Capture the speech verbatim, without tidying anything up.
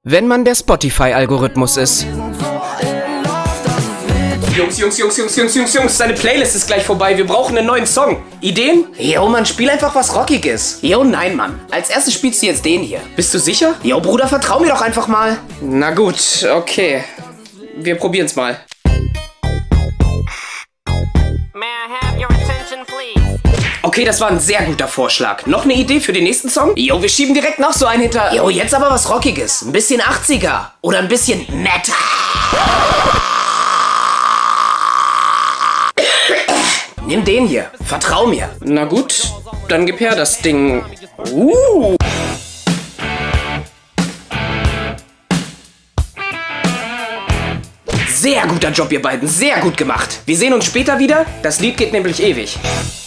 Wenn man der Spotify-Algorithmus ist. Jungs, Jungs, Jungs, Jungs, Jungs, Jungs, Jungs, deine Playlist ist gleich vorbei. Wir brauchen einen neuen Song. Ideen? Jo, Mann, spiel einfach was Rockiges. Jo, nein, Mann. Als erstes spielst du jetzt den hier. Bist du sicher? Jo, Bruder, vertrau mir doch einfach mal. Na gut, okay. Wir probieren's mal. Okay, das war ein sehr guter Vorschlag. Noch eine Idee für den nächsten Song? Jo, wir schieben direkt noch so einen hinter. Jo, jetzt aber was Rockiges. Ein bisschen achtziger. Oder ein bisschen Metal. Nimm den hier. Vertrau mir. Na gut, dann gib her das Ding. Uh. Sehr guter Job, ihr beiden. Sehr gut gemacht. Wir sehen uns später wieder. Das Lied geht nämlich ewig.